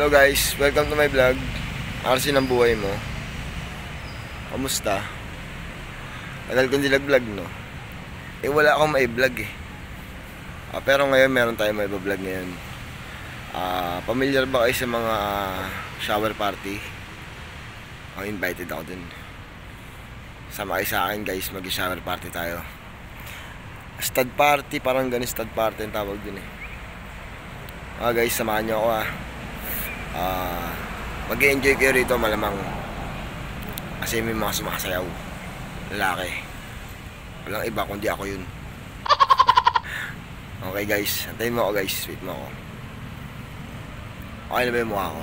Hello guys, welcome to my vlog. RC ng buhay mo. Kamusta? Tagal kong dilag-vlog, no? Wala akong mai-vlog eh. Pero ngayon meron tayong mai-vlog ngayon. Familiar ba kayo sa mga shower party? Invited ako dun. Sama kayo sa akin guys, mag-shower party tayo. Stud party, parang ganun stud party ang tawag dun eh. Guys, samahan nyo ako mag-enjoy kayo rito malamang. Kasi may mga sumasayaw. Lalaki. Walang iba kundi ako yun. Okay guys, antayin mo ako guys. Wait mo ako. Okay na ba yung mukha ko?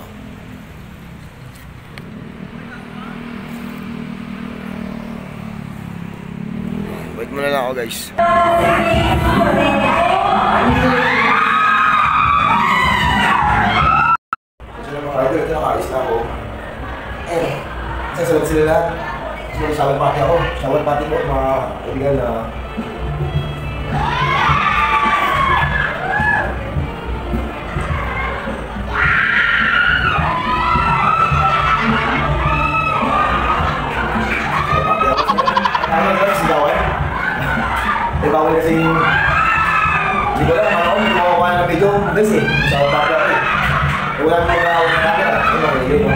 Wait mo na lang ako guys. Ito nakaalis na ako. Sasagot sila lahat. So, shower party ako. Shower party po, mga kaibigan na bawal kasi hindi ko lang, ano, hindi ko makuha ng video guys eh, shower party ako eh. Wala mo na ako ng camera, ano ba yun no?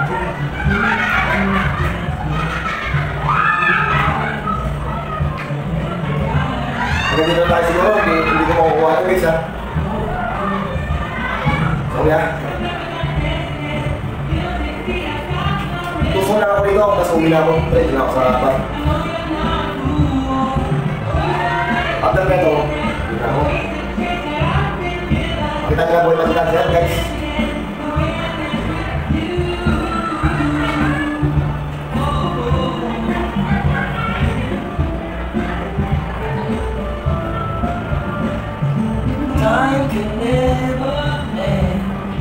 Hanggang dito tayo siguro, hindi ko makukuha na guys ha. So yeah. Tuso na ako dito, tapos uwi na ako. Ready na ako sa bar. After na ito, yun ako. Kita nila buhay magitan sila guys. Time can never end.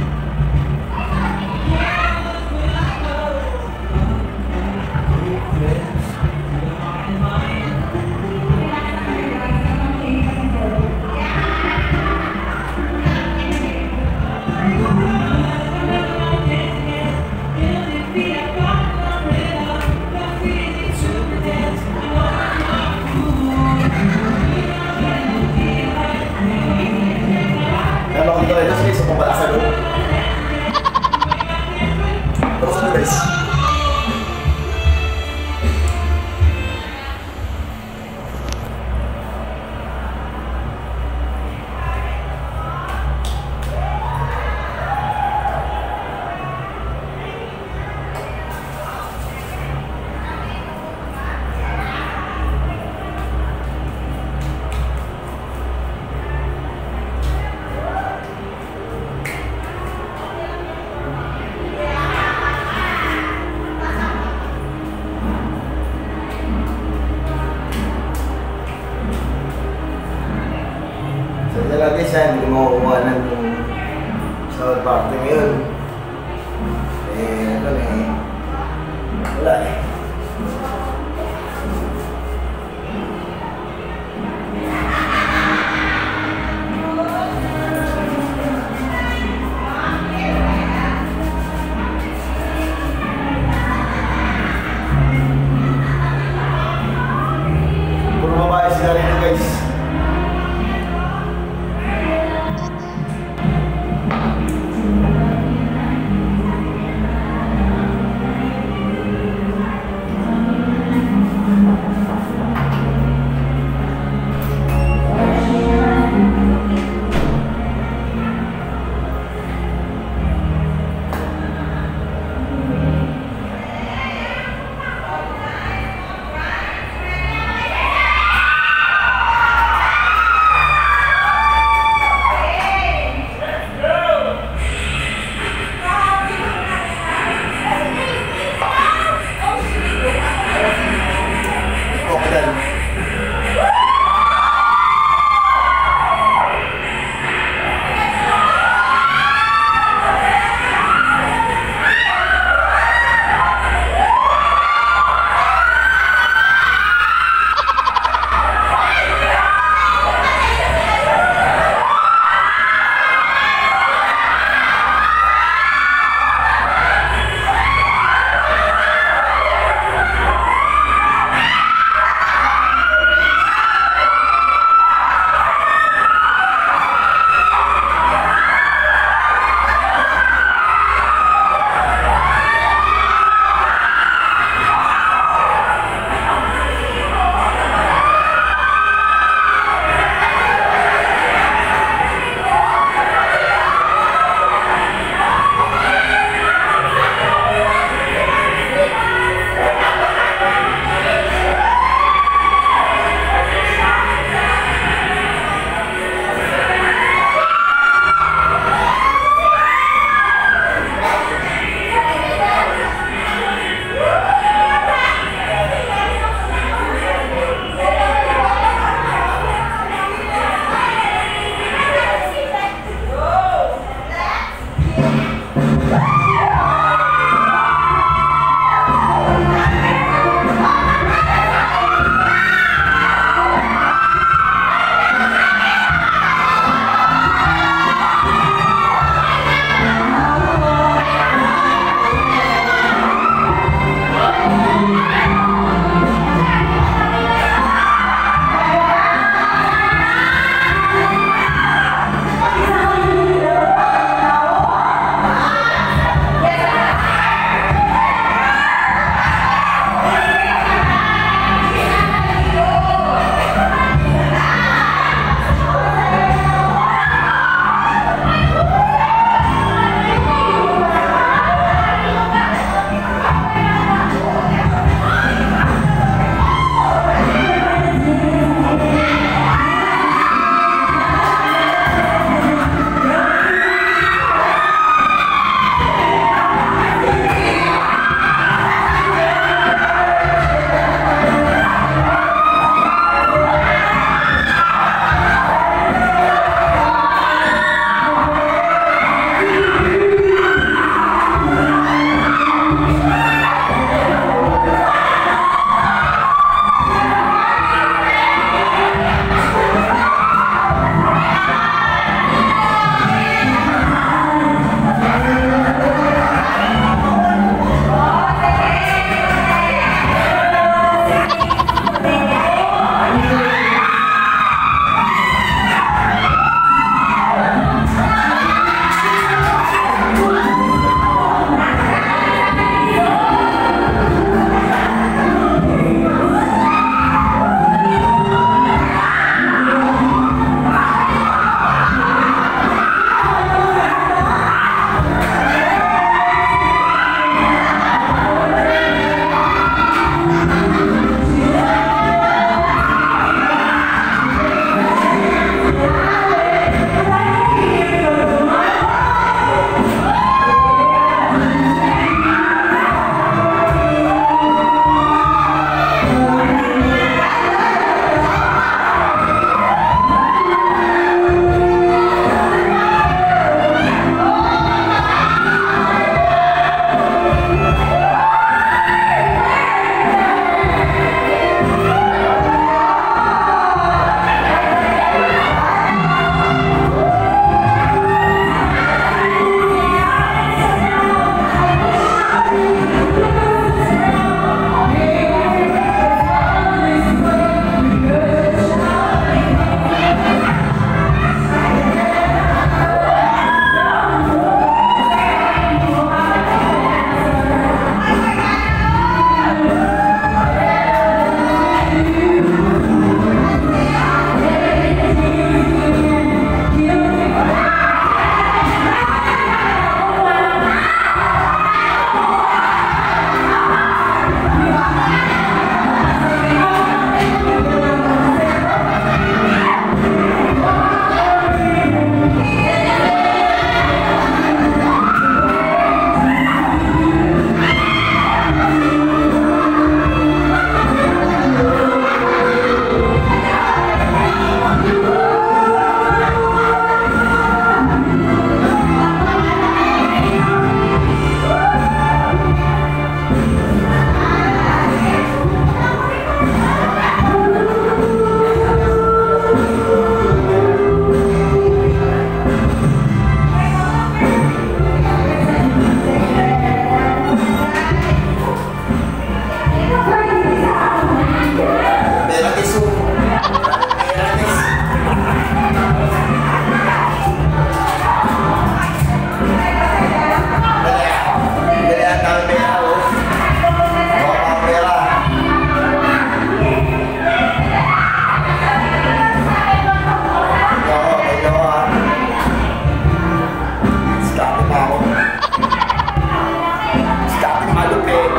Talaga siya, hindi mo makukuha ng shower party ngayon. Ano wala eh. Puro babae sila rito guys.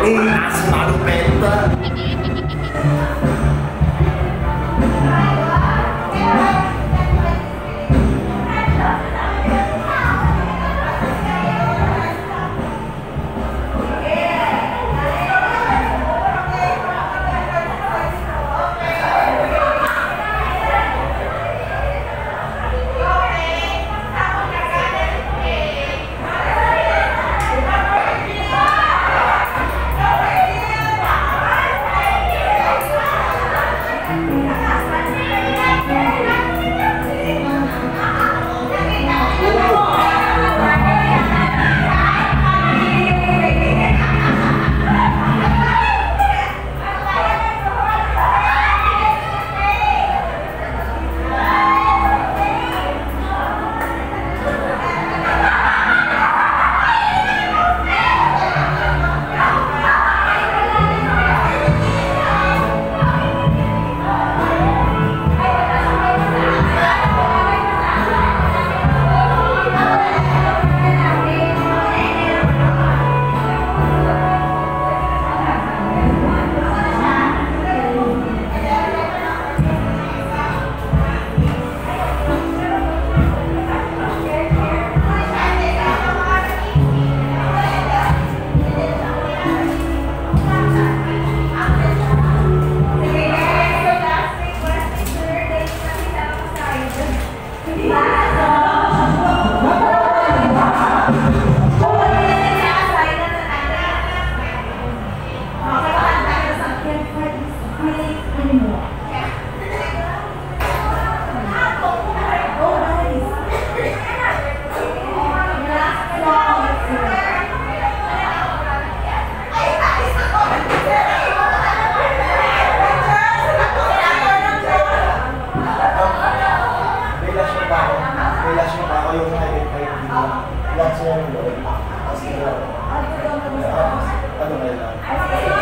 Mas malupeta. Ano ba yun?